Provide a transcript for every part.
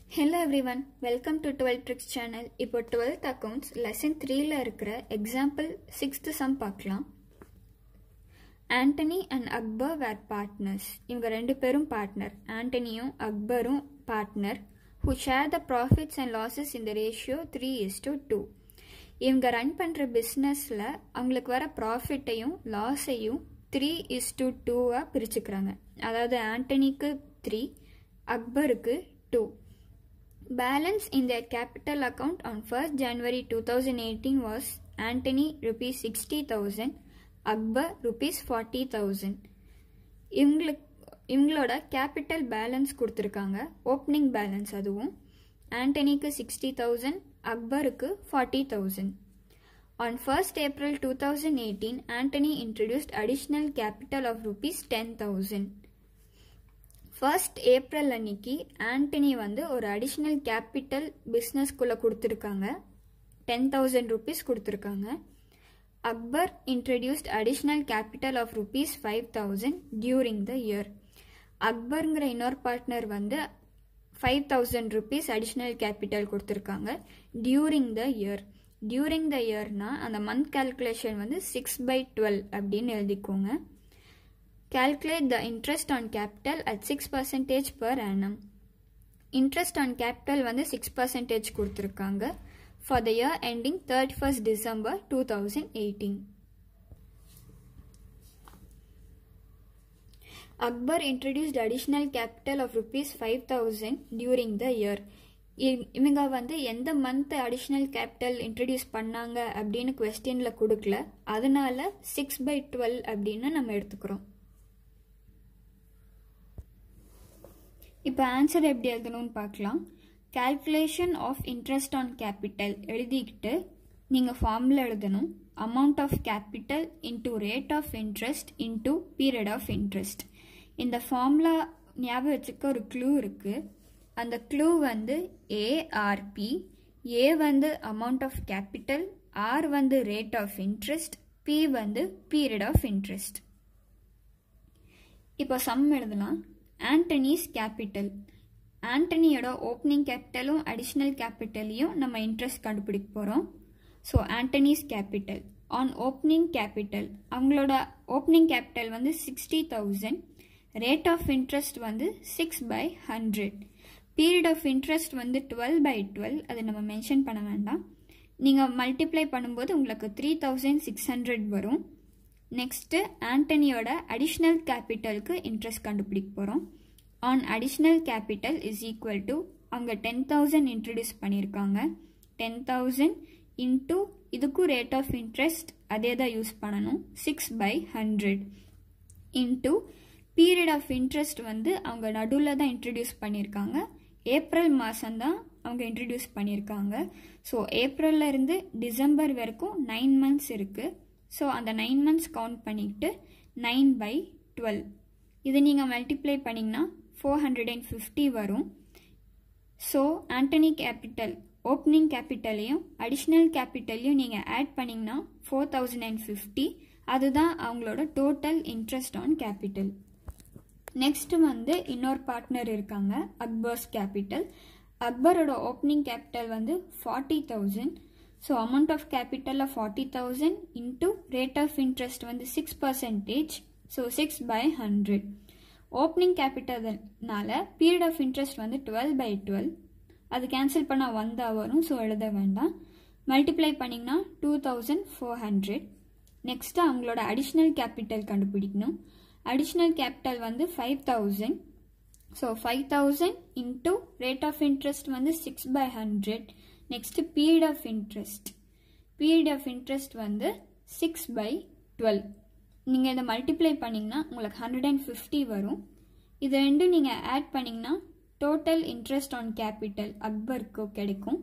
Hello everyone, welcome to 12 Tricks channel. இப்போ 12th accounts lesson 3ல இருக்கிற example 6th sum பார்க்கலாம். Anthony and Akbar were partners. இவங்க ரெண்டு பேரும் partner. ஆண்டனியும் அக்பரும் partner who share the profits and losses in the ratio 3:2. இவங்க run பண்ற பிசினஸ்ல அவங்களுக்கு வர ப்ராஃபிட்டையும் லாஸையும் 3:2 பிரிச்சுக்கிறாங்க. அதாவது ஆண்டனிக்கு 3, அக்பருக்கு 2. Balance in their capital account on 1st January 2018 was Anthony rupees 60,000, Akbar rupees 40,000. இவங்களோட கேபிட்டல் பேலன்ஸ் கொடுத்துருக்காங்க. ஓப்பனிங் பேலன்ஸ் அதுவும் ஆண்டனிக்கு 60,000, அக்பருக்கு 40,000. On 1st April 2018, Anthony introduced additional capital of rupees 10,000. 1st April அன்னைக்கு ஆண்டனி வந்து ஒரு அடிஷ்னல் கேபிட்டல் பிஸ்னஸ்குள்ளே கொடுத்துருக்காங்க. 10,000 rupees கொடுத்துருக்காங்க. Akbar introduced additional capital of rupees 5,000 during the year. அக்பருங்கிற இன்னொரு பார்ட்னர் வந்து 5,000 rupees அடிஷ்னல் கேபிட்டல் கொடுத்துருக்காங்க during the year. During the இயர்னா அந்த மந்த் கால்குலேஷன் வந்து 6/12 அப்படின்னு எழுதிக்கோங்க. Calculate the interest on capital at 6% per annum. Interest on capital வந்து 6% கொடுத்துருக்காங்க for the year ending 31st December 2018. Akbar introduced additional capital of rupees 5,000 during the year. இவங்க வந்து எந்த மந்த் அடிஷ்னல் கேபிட்டல் இன்ட்ரடியூஸ் பண்ணாங்க அப்படின்னு கொஸ்டின்ல கொடுக்கல, அதனால 6/12 அப்படின்னு நம்ம எடுத்துக்கிறோம். இப்போ ஆன்சர் எப்படி எழுதணும்னு பார்க்கலாம். Calculation of interest on capital எழுதிக்கிட்டு நீங்கள் ஃபார்முலா எழுதணும். Amount of capital into rate of interest into period of interest. இந்த ஃபார்முலா ஞாபகம் வச்சுக்க ஒரு க்ளூ இருக்குது. அந்த க்ளூ வந்து ஏஆர்பி. ஏ வந்து அமௌண்ட் ஆஃப் கேபிட்டல், ஆர் வந்து ரேட் ஆஃப் இன்ட்ரெஸ்ட், பி வந்து பீரியட் ஆஃப் இன்ட்ரெஸ்ட். இப்போ சம் எழுதலாம். Antony's capital. ஆண்டனியோட ஓப்பனிங் கேபிட்டலும் அடிஷ்னல் கேபிட்டலையும் நம்ம இன்ட்ரெஸ்ட் கண்டுபிடிக்க போகிறோம். So Antony's capital on opening capital, அவங்களோட ஓப்பனிங் கேபிட்டல் வந்து 60,000. ரேட் ஆஃப் இன்ட்ரெஸ்ட் வந்து 6/100. பீரியட் ஆஃப் இன்ட்ரெஸ்ட் வந்து 12/12. அதை நம்ம மென்ஷன் பண்ண வேண்டாம். நீங்கள் மல்டிப்ளை பண்ணும்போது உங்களுக்கு 3,600 வரும். நெக்ஸ்ட்டு ஆண்டனியோட அடிஷ்னல் கேபிட்டலுக்கு இன்ட்ரெஸ்ட் கண்டுபிடிக்க போகிறோம். On additional capital is equal to அவங்க 10,000 இன்ட்ரடியூஸ் பண்ணியிருக்காங்க. 10,000 இன்டூ இதுக்கும் ரேட் ஆஃப் இன்ட்ரெஸ்ட் அதே தான் யூஸ் பண்ணணும், 6/100 இன்டூ பீரியட் ஆஃப் இன்ட்ரெஸ்ட் வந்து அவங்க நடுவில் தான் இன்ட்ரடியூஸ் பண்ணியிருக்காங்க. ஏப்ரல் மாதம்தான் அவங்க இன்ட்ரடியூஸ் பண்ணியிருக்காங்க. ஸோ ஏப்ரல்லேருந்து டிசம்பர் வரைக்கும் 9 months இருக்குது. ஸோ அந்த 9 months கவுண்ட் பண்ணிக்கிட்டு 9/12 இது நீங்கள் மல்டிப்ளை பண்ணிங்கன்னா 450 வரும். ஸோ ஆண்டனி கேபிட்டல் ஓப்பனிங் கேபிட்டலையும் அடிஷ்னல் கேபிட்டலையும் நீங்கள் ஆட் பண்ணிங்கன்னா 4,050. அதுதான் அவங்களோட total interest on capital. Next வந்து இன்னொரு பார்ட்னர் இருக்காங்க, அக்பர்ஸ் கேபிட்டல். அக்பரோட ஓப்பனிங் கேபிட்டல் வந்து 40,000. ஸோ அமௌண்ட் ஆஃப் கேபிட்டலில் 40,000 இன்டூ ரேட் ஆஃப் இன்ட்ரெஸ்ட் வந்து 6%. ஸோ 6/100. ஓப்பனிங் கேபிட்டல்னால பீரியட் ஆஃப் இன்ட்ரெஸ்ட் வந்து 12/12. அது கேன்சல் பண்ணால் 1 தான் வரும். ஸோ எழுத வேண்டாம். மல்டிப்ளை பண்ணிங்கன்னா 2,400. நெக்ஸ்ட்டு அவங்களோட அடிஷ்னல் கேபிட்டல் கண்டுபிடிக்கணும். அடிஷ்னல் கேபிட்டல் வந்து 5,000. So 5,000 into rate of interest வந்து 6/100. Next period of interest. Period of interest வந்து 6/12. நீங்கள் இதை மல்டிப்ளை பண்ணிங்கன்னா உங்களுக்கு 150 வரும். இது ரெண்டும் நீங்கள் ஆட் பண்ணிங்கன்னா டோட்டல் இன்ட்ரெஸ்ட் ஆன் கேபிட்டல் அக்பருக்கு கிடைக்கும்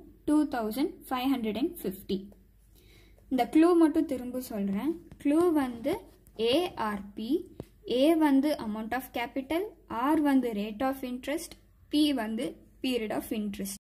2,550. இந்த க்ளூ மட்டும் திரும்ப சொல்கிறேன். க்ளூ வந்து ஏஆர்பி. ஏ வந்து அமௌண்ட் ஆஃப் கேபிட்டல், ஆர் வந்து ரேட் ஆஃப் இன்ட்ரெஸ்ட், பி வந்து பீரியட் ஆஃப் இன்ட்ரெஸ்ட்.